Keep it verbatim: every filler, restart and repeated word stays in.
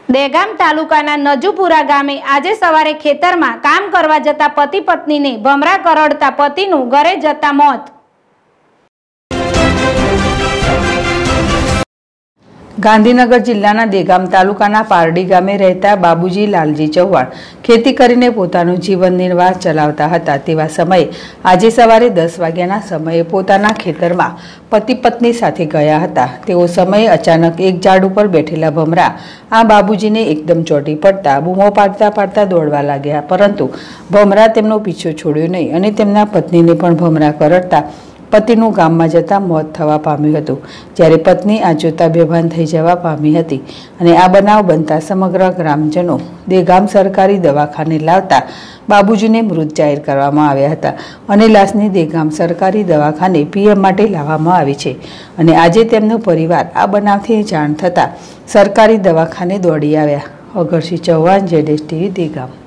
દહેગામ તાલુકાના નજુપુરા ગામે આજે સવારે ખેતરમાં કામ કરવા જતા પતિ પત્નીને ભમરા કરડતા પતિનું ઘરે જતા મોત। ગાંધીનગર જિલ્લાના દહેગામ તાલુકાના પારડી ગામે રહેતા બાબુજી લાલજી ચૌહાણ ખેતી કરીને પોતાનું જીવન નિર્વાહ ચલાવતા હતા। તેવા સમયે આજે સવારે દસ વાગ્યાના સમયે પોતાના ખેતરમાં પતિ પત્ની સાથે ગયા હતા। તેઓ સમયે અચાનક એક ઝાડ ઉપર બેઠેલા ભમરા આ બાબુજીને એકદમ ચોંટી પડતા બૂમો પાડતા પાડતા દોડવા લાગ્યા, પરંતુ ભમરા તેમનો પીછો છોડ્યો નહીં અને તેમના પત્નીને પણ ભમરા કરડતા પતિનું ગામમાં જતા મોત થવા પામ્યું હતું। જ્યારે પત્ની આ જોતા બેભાન થઈ જવા પામી હતી અને આ બનાવ બનતા સમગ્ર ગ્રામજનો દહેગામ સરકારી દવાખાને લાવતા બાબુજીને મૃત જાહેર કરવામાં આવ્યા હતા અને લાશને દહેગામ સરકારી દવાખાને પીએમ માટે લાવવામાં આવી છે અને આજે તેમનો પરિવાર આ બનાવથી જાણ થતાં સરકારી દવાખાને દોડી આવ્યા। અગરસિંહ ચૌહાણ, જેડેશ ટીવી, દહેગામ।